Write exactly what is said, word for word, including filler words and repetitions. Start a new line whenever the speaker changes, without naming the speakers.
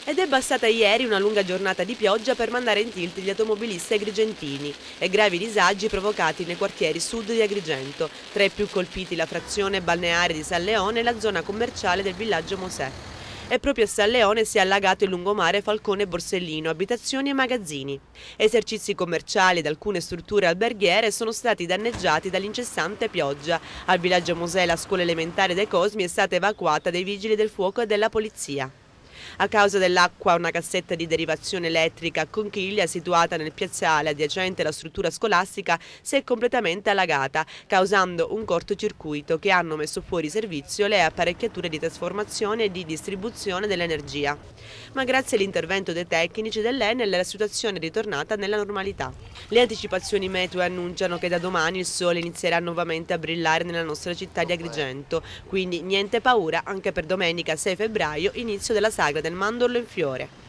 Ed è bastata ieri una lunga giornata di pioggia per mandare in tilt gli automobilisti agrigentini e gravi disagi provocati nei quartieri sud di Agrigento, tra i più colpiti la frazione balneare di San Leone e la zona commerciale del villaggio Mosè. E proprio a San Leone si è allagato il lungomare Falcone Borsellino, abitazioni e magazzini. Esercizi commerciali ed alcune strutture alberghiere sono stati danneggiati dall'incessante pioggia. Al villaggio Mosè la scuola elementare dei Cosmi è stata evacuata dai vigili del fuoco e della polizia. A causa dell'acqua, una cassetta di derivazione elettrica a conchiglia situata nel piazzale adiacente alla struttura scolastica si è completamente allagata, causando un cortocircuito che hanno messo fuori servizio le apparecchiature di trasformazione e di distribuzione dell'energia. Ma grazie all'intervento dei tecnici dell'Enel la situazione è ritornata nella normalità. Le anticipazioni meteo annunciano che da domani il sole inizierà nuovamente a brillare nella nostra città di Agrigento, quindi niente paura anche per domenica sei febbraio, inizio della sagra del mandorlo in fiore.